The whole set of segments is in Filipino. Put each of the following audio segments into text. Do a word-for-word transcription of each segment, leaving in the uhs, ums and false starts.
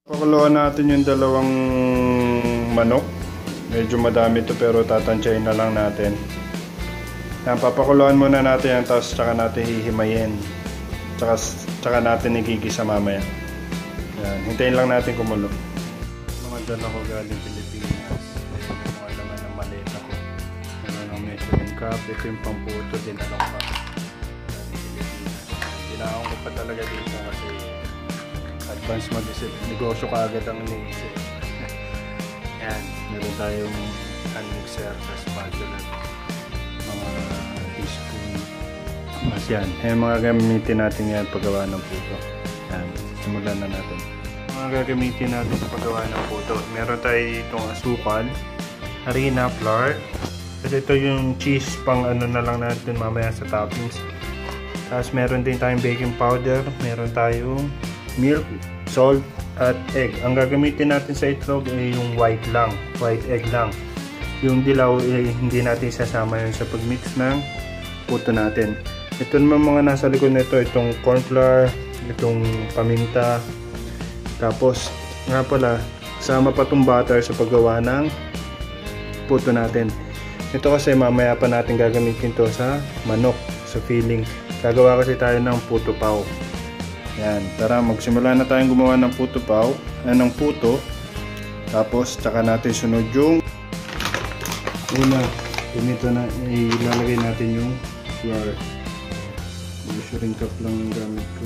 Pakuluan natin yung dalawang manok. Medyo madami to pero tatansyahin na lang natin. Yan, papakuluan muna natin yan, tapos tsaka natin hihimayin. Tsaka, tsaka natin igigisa mamaya. Yan, hintayin lang natin kumulo. Mga dala ko galing Pilipinas. Ito yung mga laman ng maleta ko. Meron ng measuring cup. Ito yung pamputo din na lang pa. Galing Pilipinas. Dinaon ko pa talaga dito kasi advance mag-isip. Negosyo ka agad ang iniisip. Yan. Meron tayong hand mixer sa spatula. Mga teaspoon. Mas yan. Yan mga gamitin natin yan paggawa ng puto. Yan. Simulan na natin. Mga gagamitin natin sa paggawa ng puto. Meron tayo itong asukal, harina, flour. At ito yung cheese pang ano na lang natin mamaya sa toppings. Tapos meron din tayong baking powder. Meron tayong milk, salt, at egg. Ang gagamitin natin sa itlog ay yung white lang, white egg lang. Yung dilaw ay hindi natin sasama yun sa pagmix ng puto natin. Ito naman mga nasa likod nito, itong corn flour, itong paminta. Tapos nga pala, sama pa itong butter sa paggawa ng puto natin. Ito kasi mamaya pa natin gagamitin to sa manok, sa filling. Gagawa kasi tayo ng puto pao. Yan, tara magsimula na tayong gumawa ng puto pao, ay ng puto. Tapos tsaka natin sunod yung una, ganito na ilalagay natin yung flour. Measuring cup lang ang gamit ko.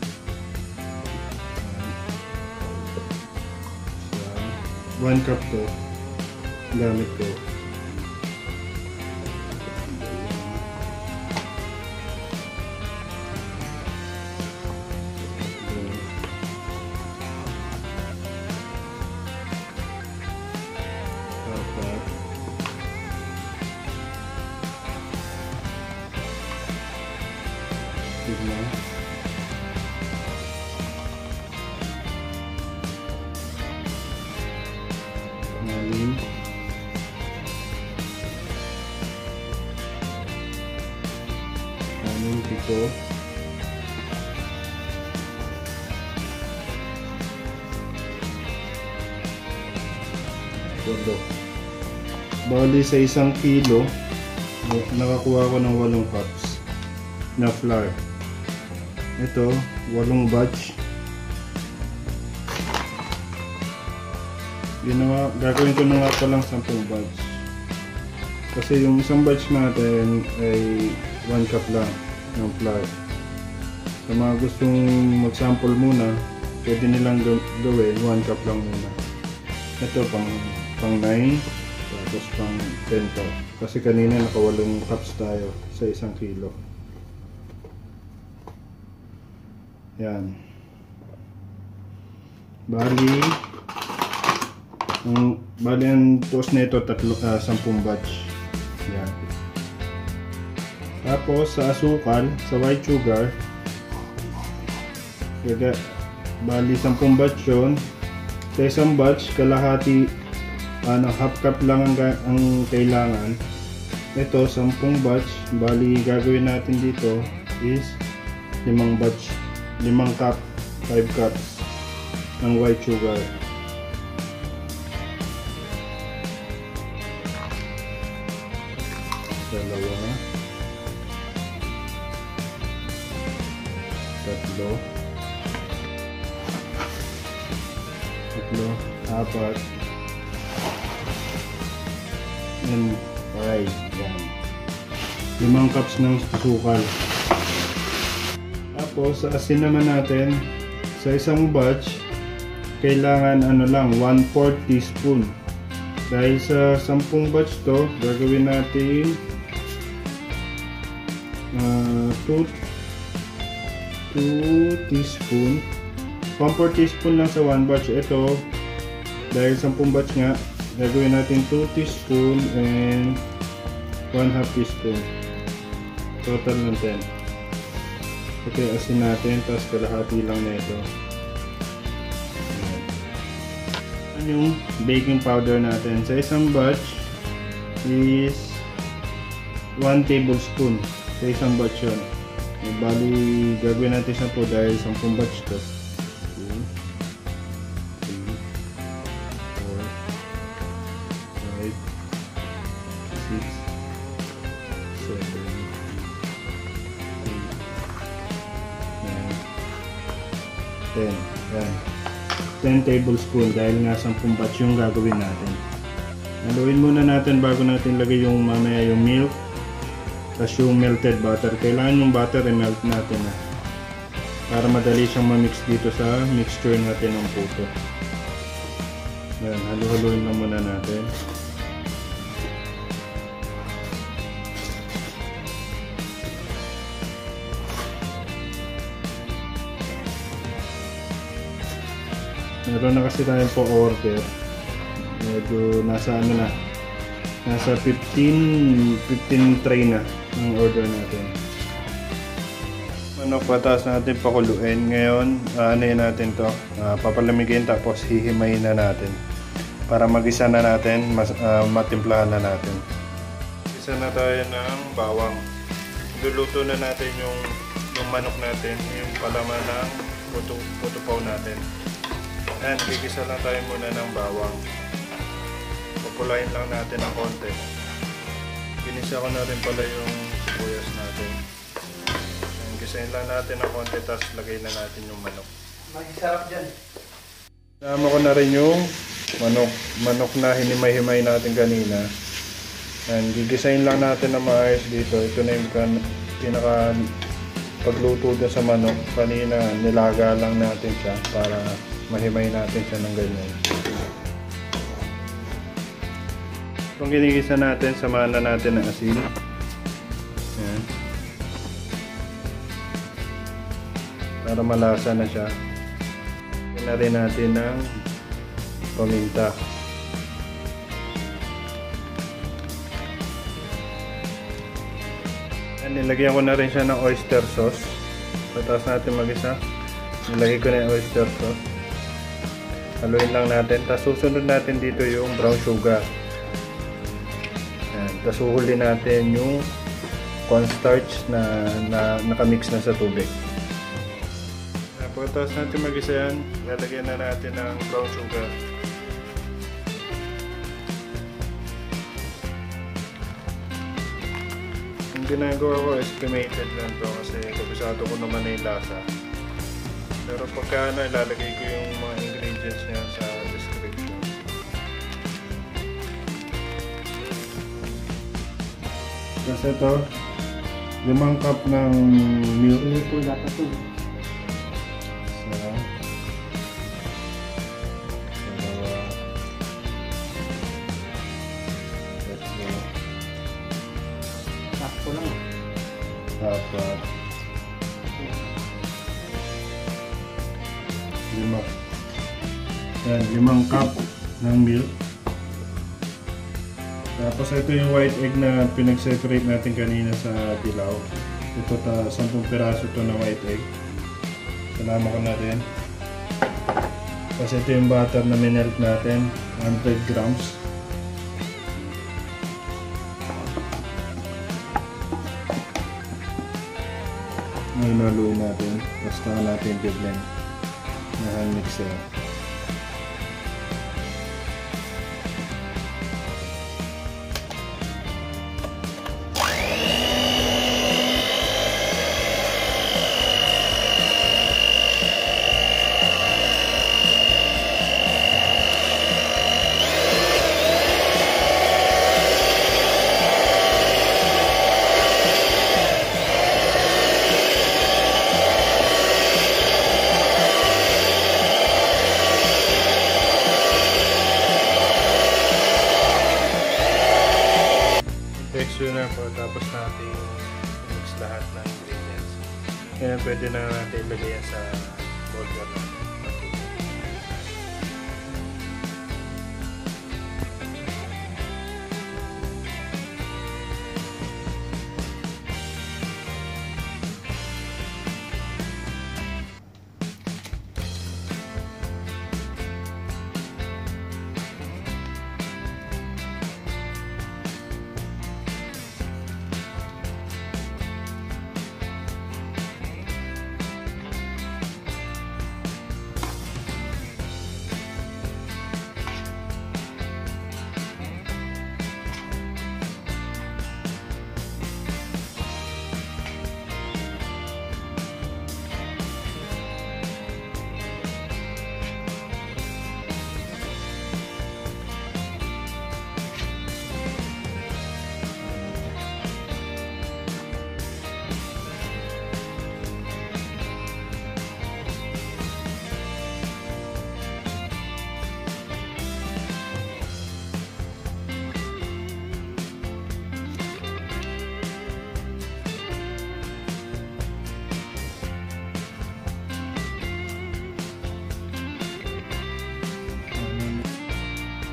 one cup to gamit ko. Lima. Anim. Anim, pito. Walo. Bali sa isang kilo, nakakuha ko ng walong cups na flour. Ito, walong batch. Ginawa, gagawin ko na nga pa lang sampung batch. Kasi yung isang batch natin ay one cup lang ng flour. Sa mga gustong mag-sample muna, pwede nilang gawin one cup lang muna. Ito pang pang nine, tapos pang ten to. Kasi kanina nakawalong cups tayo sa isang kilo. Yan. Bali, ang bali ang toast na ito tatlo, uh, sampung batch. Yan. Tapos sa asukal, sa white sugar, kaya, bali sampung batch yun. Sa isang batch, kalahati, ano, half cup lang ang, ang kailangan. Ito, sampung batch. Bali, gagawin natin dito is limang batch. Limang cup, five cups ng white sugar. Dalawa, tatlo, tatlo, apat, and five. Yan. Limang cups ng asukal. Tapos sa asin naman natin, sa isang batch kailangan ano lang one fourth teaspoon. Dahil sa sampung batch to, gagawin natin uh, two teaspoon. one fourth teaspoon lang sa one batch. Ito dahil sampung batch nga, gagawin natin two teaspoon and one half teaspoon. Total ng ten. Okay, asin natin, tapos kalahati lang na ito. Ayan yung baking powder natin. Sa isang batch is one tablespoon. Sa isang batch yun. E, bali, gagawin natin siya po dahil sampung batch to. ten tablespoon dahil nga sampung batch yung gagawin natin. Haluin muna natin bago natin lagay yung mamaya yung milk tapos yung melted butter. Kailangan yung butter i-melt natin na para madali siyang ma-mix dito sa mixture natin ng puto. Yan, halu-haluin lang muna natin. Meron na kasi tayong po order. Medyo nasa ano na. Nasa fifteen tray na ang order natin. Manok patas natin pakuluin. Ngayon, uh, ano yun natin to? Uh, papalamigin tapos hihimayin na natin. Para magisa na natin, mas, uh, matimplahan na natin. Isa na tayo ng bawang. Luluto na natin yung, yung manok natin. Yung palaman ng puto, putupaw natin. And gigisa lang tayo muna ng bawang. Pupulain lang natin ng konti. Ginisa ko na rin pala yung sibuyas natin. And gisain lang natin ng konti, tapos lagay na natin yung manok. Masarap dyan. Sama ko na rin yung manok. Manok na hinimay-himay natin kanina. And gigisain lang natin na maayos dito. Ito na yung pinaka pagluto dyan sa manok. Kanina nilaga lang natin siya para mahimay natin siya ng ganyan. Kung ginigisa natin, samahan na natin ng asin. Ayan. Para malasa na siya. Lagyan na rin natin ng paminta. Ayan, nilagyan ko na rin siya ng oyster sauce. Pataas natin mag-isa. Nilagay ko na yung oyster sauce. Haluin lang natin. Tapos susunod natin dito yung brown sugar. Ayan. Tapos uhuli natin yung cornstarch na, na nakamix na sa tubig. Pagkatapos natin mag-isa yan, lalagyan na natin ng brown sugar. Yung ginagawa ko, estimated lang to kasi kabisado ko naman na yung lasa. Pero pagka ano, ilalagay ko yung mga ingredients niya sa description. Kasi ito, limang cup ng milk. Hindi po dapat ito. Isa. Dalawa. Tatlo. Sakto lang. Apat. Lima. Yan, limang cup ng milk. Tapos ito yung white egg na pinag-separate natin kanina sa dilaw. Ito ta, sampung piraso to na white egg. Sinama ko na rin. Tapos ito yung butter na minelt natin, one hundred grams. Ngayon haluin natin. Tapos taka natin i-blend na hand mixer. Texture na po, tapos natin mix lahat ng ingredients. Kaya pwede na natin ilagay yan sa burger natin.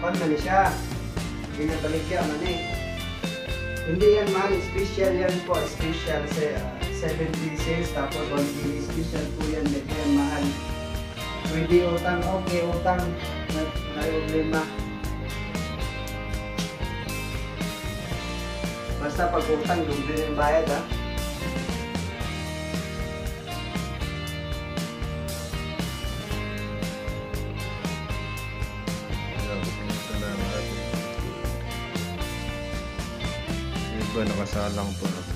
Pan na ni siya. Ginabaligya man eh. Hindi yan man, special yan po. Special sa uh, seven pieces. Tapos one piece. Special po yan. Hindi yan mahal. Pwede utang. Okay, utang. May problema. Basta pag utang, doble yung bayad ha. Iba nakasalang po.